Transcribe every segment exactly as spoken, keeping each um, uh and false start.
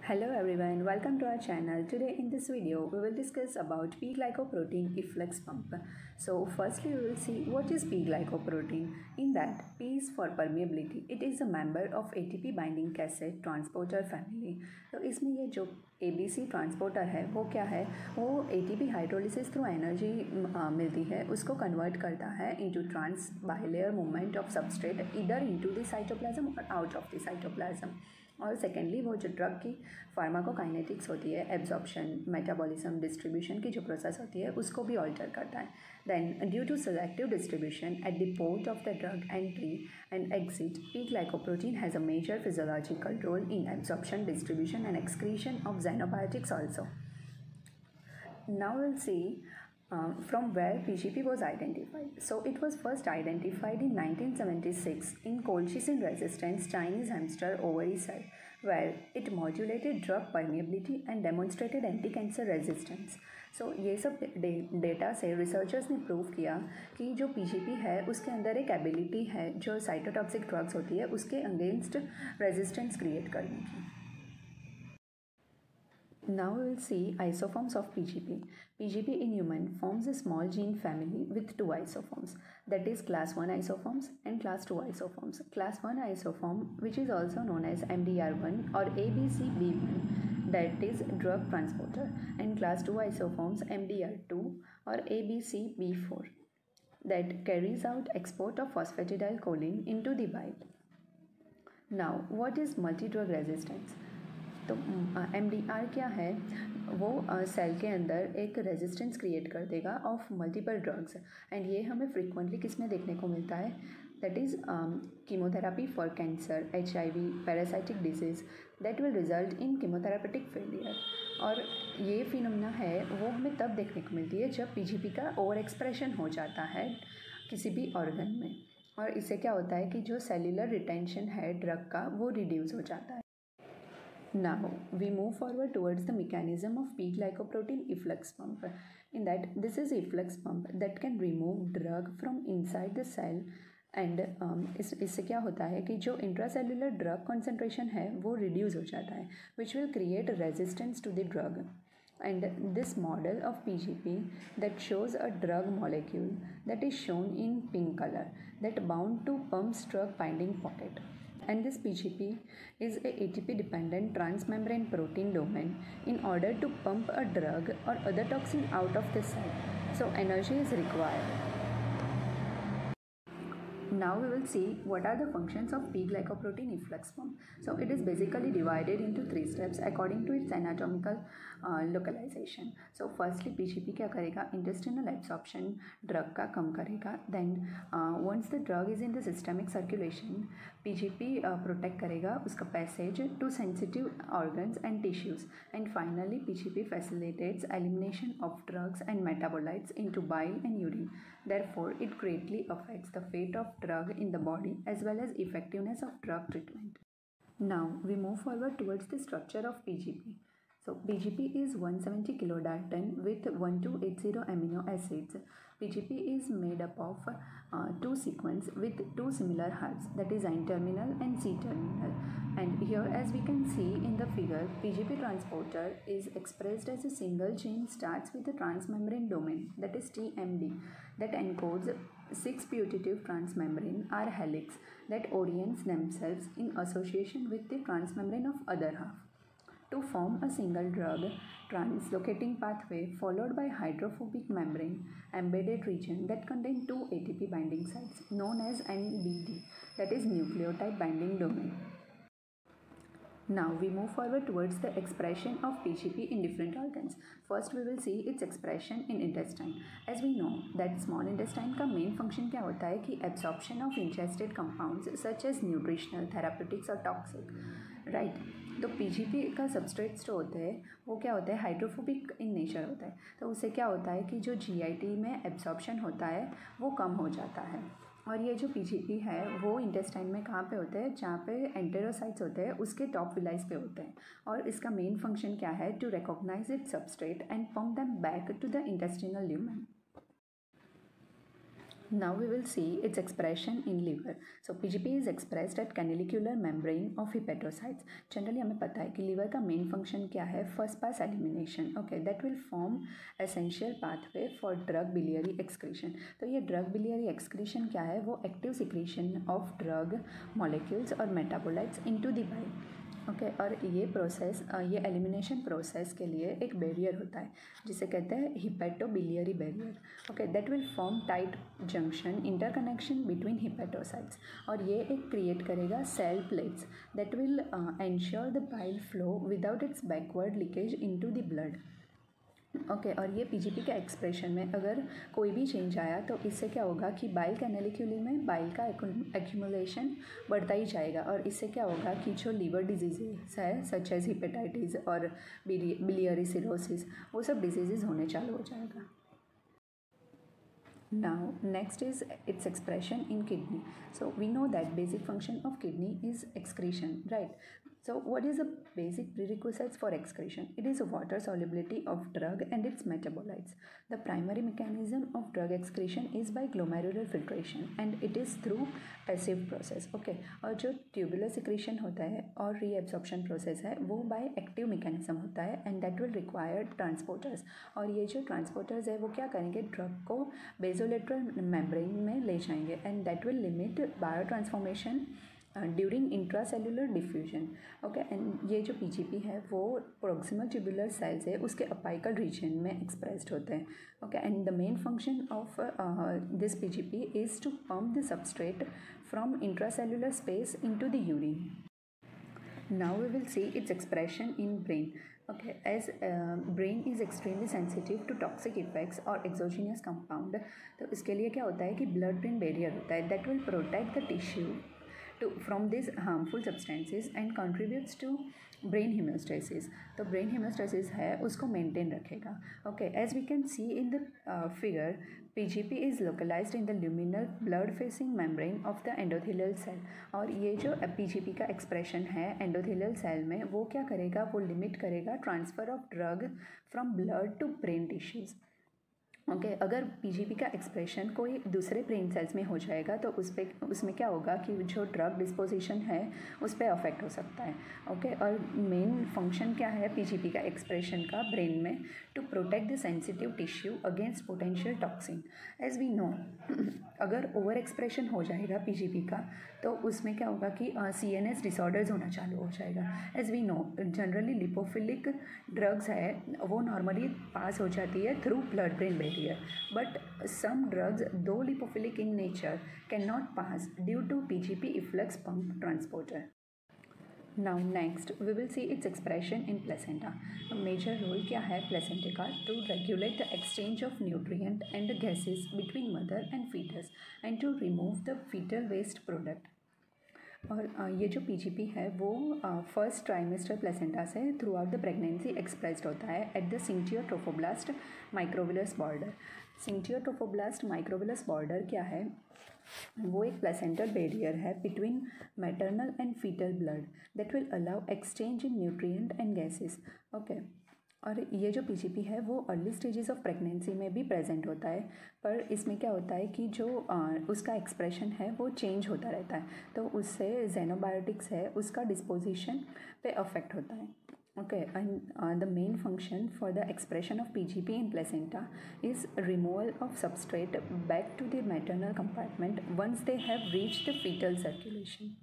Hello everyone, welcome to our channel. Today in this video we will discuss about P-glycoprotein efflux pump. So firstly we will see what is P-glycoprotein. In that, P is for permeability. It is a member of A T P binding cassette transporter family. तो इसमें ये जो A B C transporter है वो क्या है, वो A T P hydrolysis through energy मिलती है उसको कन्वर्ट करता है into trans bilayer movement of substrate इधर इनटू द साइटोप्लाज्म और आउट ऑफ द साइटोप्लाज्म। और सेकेंडली वो जो ड्रग की फार्माकोकाइनेटिक्स होती है, एब्जॉर्प्शन, मेटाबॉलिज्म, डिस्ट्रीब्यूशन की जो प्रोसेस होती है उसको भी ऑल्टर करता है। Then due to selective distribution at the port of the drug entry and exit, P glycoprotein has a major physiological role in absorption, distribution and excretion of xenobiotics also. Now we'll see Uh, from where P G P was identified. So it was first identified in nineteen seventy-six in colchicine resistant Chinese hamster ovary cell, where it modulated drug permeability and demonstrated anti-cancer resistance. So ये सब data से researchers ने prove किया कि जो P G P है उसके अंदर एक एबिलिटी है जो साइटोटॉक्सिक ड्रग्स होती है उसके अगेंस्ट रेजिस्टेंस क्रिएट करने की। Now we will see isoforms of P G P. P G P in human forms a small gene family with two isoforms, that is class one isoforms and class two isoforms. Class one isoform, which is also known as M D R one or A B C B one, that is drug transporter, and class two isoforms M D R two or A B C B four, that carries out export of phosphatidylcholine into the bile. Now, what is multi-drug resistance? तो M D R क्या है, वो cell के अंदर एक resistance create कर देगा of multiple drugs, and ये हमें फ्रिक्वेंटली किस में देखने को मिलता है, that is chemotherapy for cancer, H I V, parasitic disease that will result in chemotherapeutic failure. और ये फिनोमेना है वो हमें तब देखने को मिलती है जब पी जी पी का ओवर एक्सप्रेशन हो जाता है किसी भी ऑर्गन में, और इससे क्या होता है कि जो सेल्यूलर रिटेंशन है ड्रग का वो रिड्यूस हो जाता है। Now we move forward towards the mechanism of P-glycoprotein efflux pump. In that, this is efflux pump that can remove drug from inside the cell, and um, इस इससे क्या होता है कि जो इंट्रासेलुलर ड्रग कॉन्सेंट्रेशन है वो रिड्यूस हो जाता है, which will create resistance to the drug. And this model of P G P that shows a drug molecule that is shown in pink color that bound to pump's drug binding pocket. And this P G P is a ATP dependent transmembrane protein domain in order to pump a drug or other toxin out of the cell. So energy is required. Now we will see what are the functions of P-glycoprotein efflux pump. So it is basically divided into three steps according to its anatomical uh, localization. So firstly P G P क्या करेगा, intestinal absorption drug का कम करेगा. Then uh, once the drug is in the systemic circulation, P G P uh, protect करेगा उसका passage to sensitive organs and tissues. And finally P G P facilitates elimination of drugs and metabolites into bile and urine. Therefore it greatly affects the fate of drug in the body as well as effectiveness of drug treatment. Now we move forward towards the structure of P G P. So P G P is one hundred seventy kilodalton with one two eight zero amino acids. P G P is made up of uh, two sequence with two similar halves, that is N-terminal and C-terminal. And here as we can see in the figure, P G P transporter is expressed as a single chain starts with a transmembrane domain, that is T M D, that encodes six putative transmembrane or helix that orients themselves in association with the transmembrane of other half to form a single drug translocating pathway followed by hydrophobic membrane embedded region that contain two A T P binding sites known as N B D, that is nucleotide binding domain. Now we move forward towards the expression of P G P in different organs. First we will see its expression in intestine. As we know that small intestine का main function क्या होता है कि absorption of ingested compounds such as nutritional, therapeutics और toxic, right? तो P G P का substrates जो होते हैं वो क्या होता है, हाइड्रोफोबिक इन नेचर होता है, तो उससे क्या होता है कि जो G I T में absorption होता है वो कम हो जाता है। और ये जो P G P है वो इंटेस्टाइन में कहाँ पे होते हैं, जहाँ पे एंटेरोसाइट्स होते हैं उसके टॉप विलाइज पे होते हैं, और इसका मेन फंक्शन क्या है, to recognise it substrate and pump them back to the intestinal lumen. Now we will see its expression in liver. So P G P is expressed at canalicular membrane of hepatocytes. Generally हमें पता है कि liver का main function क्या है? First pass elimination. Okay, that will form essential pathway for drug biliary excretion. तो ये drug biliary excretion क्या है? वो active secretion of drug molecules और metabolites into the bile. Okay okay, और ये प्रोसेस ये एलिमिनेशन प्रोसेस के लिए एक बैरियर होता है जिसे कहते हैं hepatobiliary barrier. Okay, that will form tight junction interconnection between hepatocytes और ये एक क्रिएट करेगा cell plates that will ensure the bile flow without its backward leakage into the blood. Okay okay, और ये पीजीपी के एक्सप्रेशन में अगर कोई भी चेंज आया तो इससे क्या होगा कि बाइल कैनालिक्यूली में बाइल का एक्यूमुलेशन बढ़ता ही जाएगा और इससे क्या होगा कि जो लीवर डिजीज़ है सच एज हिपेटाइटिस और बिलियरी सिरोसिस वो सब डिजीज़ होने चालू हो जाएगा. Now next is its expression in kidney. So we know that basic function of kidney is excretion, right? So what is the basic prerequisites for excretion? It is a water solubility of drug and its metabolites. The primary mechanism of drug excretion is by glomerular filtration and it is through passive process. Okay, और जो tubular secretion होता है और reabsorption process है वो by active mechanism होता है and that will require transporters. और ये जो transporters है वो क्या करेंगे? drug को basolateral membrane में ले जाएंगे and that will limit biotransformation during intracellular diffusion. Okay, and ये जो पीजीपी है वो प्रोक्सिमल ट्यूबुलर सेल्स है उसके अपाइकल रीजन में एक्सप्रेस्ड होते हैं. Okay, and the main function of this PGP is to pump the substrate from intracellular space into the urine. Now we will see its expression in brain. Okay, as uh, brain is extremely sensitive to toxic effects or exogenous compound, तो इसके लिए क्या होता है कि blood brain barrier होता है that will protect the tissue to from these harmful substances and contributes to brain hemostasis. तो brain hemostasis है उसको maintain रखेगा. Okay, as we can see in the uh, figure, P G P is localized in the luminal blood-facing membrane of the endothelial cell. और ये जो P G P का expression है endothelial cell में वो क्या करेगा? वो limit करेगा transfer of drug from blood to brain tissues. Okay okay, अगर पीजीपी का एक्सप्रेशन कोई दूसरे ब्रेन सेल्स में हो जाएगा तो उस पर उसमें क्या होगा कि जो ड्रग डिस्पोजिशन है उस पर अफेक्ट हो सकता है. ओके okay, और मेन फंक्शन क्या है पीजीपी का एक्सप्रेशन का ब्रेन में? To protect the sensitive tissue against potential toxin. As we know अगर ओवर एक्सप्रेशन हो जाएगा पीजीपी का तो उसमें क्या होगा कि सी एन एस डिसऑर्डर्स होना चालू हो जाएगा. As we know generally lipophilic drugs है वो नॉर्मली पास हो जाती है through blood brain barrier, but some drugs, though lipophilic in nature, cannot pass due to P G P efflux pump transporter. Now next we will see its expression in placenta. A major role क्या है placenta का? To regulate the exchange of nutrient and gases between mother and fetus and to remove the fetal waste product. और ये जो PGP है वो first trimester placenta से throughout the pregnancy expressed होता है at the syncytiotrophoblast microvillus border. Syncytiotrophoblast microvillus border क्या है? वो एक प्लेसेंटल बैरियर है between maternal and fetal blood that will allow exchange in nutrient and gases. Okay, और ये जो पीजीपी है वो अर्ली स्टेजेस ऑफ प्रेगनेंसी में भी प्रेजेंट होता है, पर इसमें क्या होता है कि जो आ, उसका एक्सप्रेशन है वो चेंज होता रहता है तो उससे जेनोबायोटिक्स है उसका डिस्पोजिशन पे अफेक्ट होता है. Okay, and the main function for the expression of PGP in placenta is removal of substrate back to the maternal compartment once they have reached the fetal circulation.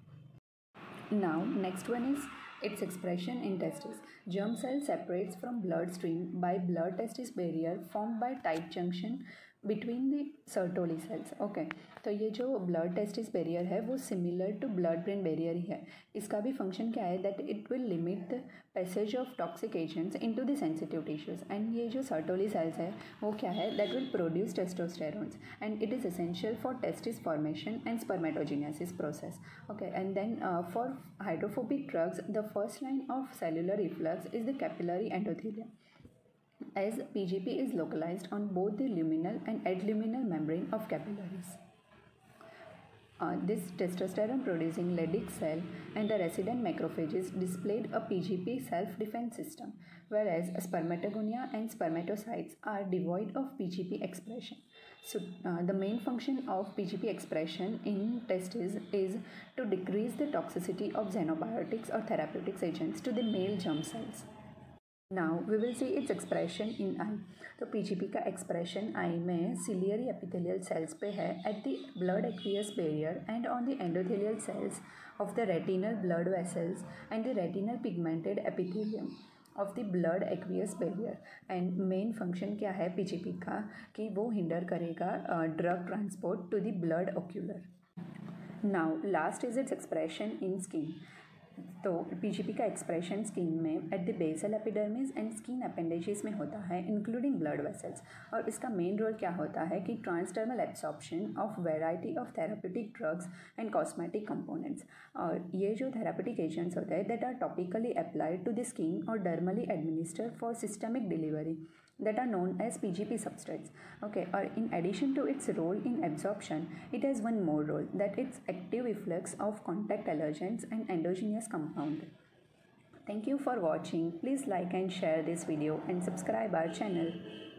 Now next one is its expression in testis. Germ cell separates from bloodstream by blood testis barrier formed by tight junction between the Sertoli cells. Okay, तो ये जो blood testis barrier है वो similar to blood brain barrier ही है. इसका भी function क्या है? that it will limit the passage of toxic agents into the sensitive tissues. and ये जो Sertoli cells है वो क्या है? that will produce testosterone and it is essential for testis formation and spermatogenesis process. Okay, and then uh, for hydrophobic drugs the first line of cellular efflux is the capillary endothelium, as P G P is localized on both the luminal and adluminal membrane of capillaries. Uh, this testosterone producing Leydig cell and the resident macrophages displayed a P G P self-defense system, whereas spermatogonia and spermatocytes are devoid of P G P expression. So uh, the main function of P G P expression in testes is to decrease the toxicity of xenobiotics or therapeutics agents to the male germ cells. Now we will see its expression in eye. तो P G P का expression eye में ciliary epithelial cells पे है at the blood aqueous barrier and on the endothelial cells of the retinal blood vessels and the retinal pigmented epithelium of the blood aqueous barrier. And main function क्या है P G P का कि वो hinder करेगा uh, drug transport to the blood ocular. Now last is its expression in skin. तो PGP का expression skin में at the basal epidermis and skin appendages में होता है इंक्लूडिंग ब्लड वेसल्स. और इसका मेन रोल क्या होता है कि transdermal absorption of variety of therapeutic drugs and cosmetic components. और ये जो थेराप्यूटिक एजेंट्स होते हैं that are topically applied to the skin और dermally administered for systemic delivery that are known as P G P substrates. Okay, or in addition to its role in absorption, it has one more role, that it's active efflux of contact allergens and endogenous compound. Thank you for watching. Please like and share this video and subscribe our channel.